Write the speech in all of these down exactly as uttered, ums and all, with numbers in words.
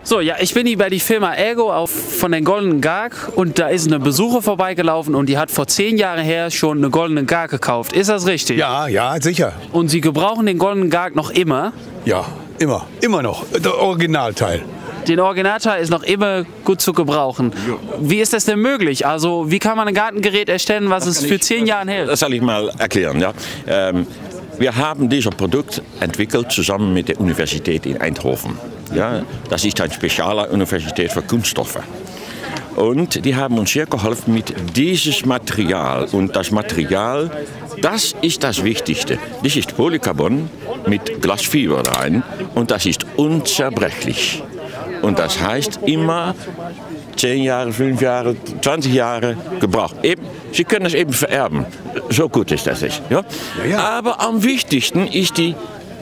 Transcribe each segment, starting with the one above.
So, ja, ich bin hier bei die Firma Ergo auf, von den Goldenen Garg und da ist eine Besucher vorbeigelaufen und die hat vor zehn Jahren her schon eine Goldene Garg gekauft. Ist das richtig? Ja, ja, sicher. Und Sie gebrauchen den Goldenen Garg noch immer? Ja, immer, immer noch. Der Originalteil. Den Originalteil ist noch immer gut zu gebrauchen. Wie ist das denn möglich? Also, wie kann man ein Gartengerät erstellen, was es für zehn Jahre hält? Das soll ich mal erklären. Ja. Ähm, wir haben dieses Produkt entwickelt zusammen mit der Universität in Eindhoven. Ja, das ist eine spezielle Universität für Kunststoffe. Und die haben uns sehr geholfen mit dieses Material. Und das Material, das ist das Wichtigste. Das ist Polycarbon mit Glasfiber rein und das ist unzerbrechlich. Und das heißt immer zehn Jahre, fünf Jahre, zwanzig Jahre Gebrauch. Eben, Sie können es eben vererben. So gut ist das nicht. Ja? Ja, ja. Aber am wichtigsten ist die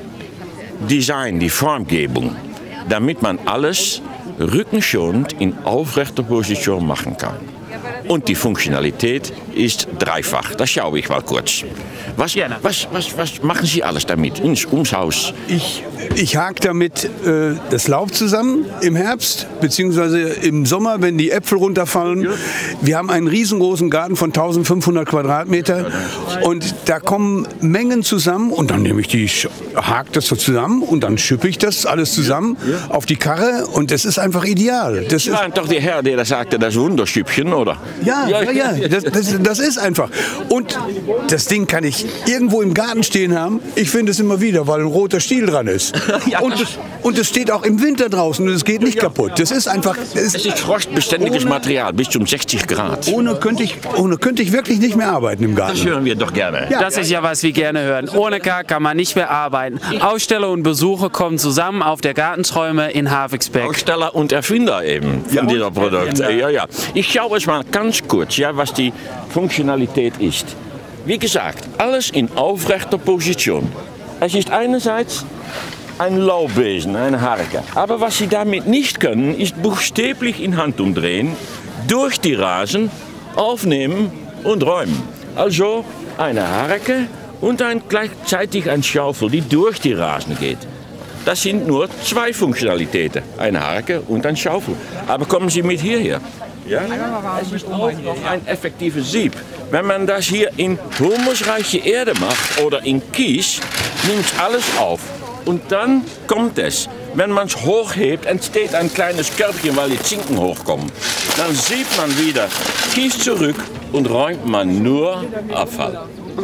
Design, die Formgebung, damit man alles rückenschonend in aufrechter Position machen kann. Und die Funktionalität ist dreifach. Das schaue ich mal kurz. Was, was, was, was machen Sie alles damit ins, ums Haus? Ich, ich hake damit äh, das Laub zusammen im Herbst, beziehungsweise im Sommer, wenn die Äpfel runterfallen. Wir haben einen riesengroßen Garten von eintausendfünfhundert Quadratmeter und da kommen Mengen zusammen und dann nehme ich die, hake das so zusammen und dann schippe ich das alles zusammen auf die Karre und das ist einfach ideal. Das Sie waren doch der Herr, der das sagte, das Wunderschüppchen, oder? Ja, ja, ja, das, das, das ist einfach. Und das Ding kann ich irgendwo im Garten stehen haben. Ich finde es immer wieder, weil ein roter Stiel dran ist. Ja. Und, es, und es steht auch im Winter draußen und es geht nicht kaputt. Das ist einfach... Es ist frostbeständiges ohne, Material, bis zum sechzig Grad. Ohne könnte, ich, ohne könnte ich wirklich nicht mehr arbeiten im Garten. Das hören wir doch gerne. Ja. Das ist ja, was wir gerne hören. Ohne Garten kann man nicht mehr arbeiten. Aussteller und Besucher kommen zusammen auf der Gartenträume in Havixbeck. Aussteller und Erfinder eben von ja, dieser Produkt. Ja, ja. Ich schaue es mal ganz kurz, ja, was die Funktionalität ist. Wie gesagt, alles in aufrechter Position. Es ist einerseits ein Laubbesen, eine Harke. Aber was Sie damit nicht können, ist buchstäblich in Hand umdrehen, durch die Rasen aufnehmen und räumen. Also eine Harke und ein, gleichzeitig ein Schaufel, die durch die Rasen geht. Das sind nur zwei Funktionalitäten, eine Harke und ein Schaufel. Aber kommen Sie mit hierher. Ja? Es ist auch noch ein effektives Sieb. Wenn man das hier in humusreiche Erde macht oder in Kies, nimmt alles auf. Und dann kommt es. Wenn man es hochhebt, entsteht ein kleines Körbchen, weil die Zinken hochkommen. Dann sieht man wieder Kies zurück und räumt man nur Abfall.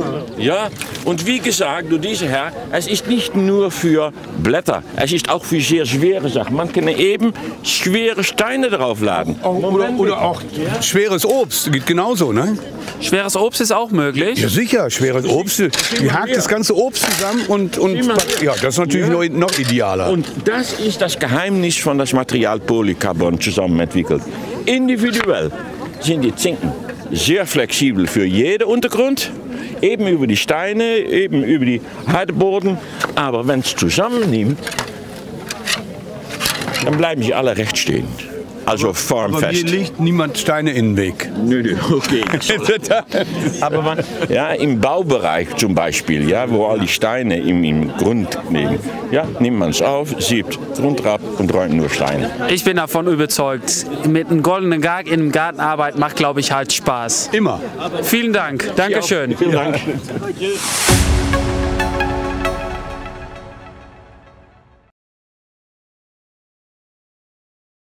Ja, und wie gesagt, du dieser Herr, es ist nicht nur für Blätter, es ist auch für sehr schwere Sachen. Man kann eben schwere Steine draufladen. Oder, oder auch schweres Obst, geht genauso, ne? Schweres Obst ist auch möglich? Ja sicher, schweres Obst. Die hakt das ganze Obst zusammen und, und ja, das ist natürlich noch, noch idealer. Und das ist das Geheimnis von das Material Polycarbon zusammen entwickelt. Individuell sind die Zinken sehr flexibel für jeden Untergrund. Eben über die Steine, eben über die Heideboden. Aber wenn es zusammennimmt, dann bleiben sie alle recht stehend. Also formfest. Aber hier liegt niemand Steine in den Weg. Nö, nö, okay. Aber man, ja, im Baubereich zum Beispiel, ja, wo all die Steine im, im Grund liegen, ja, nimmt man es auf, siebt Grund ab und räumt nur Steine. Ich bin davon überzeugt, mit einem Goldenen Garg in einem Garten arbeiten macht, glaube ich, halt Spaß. Immer. Vielen Dank. Dankeschön. Vielen Dank.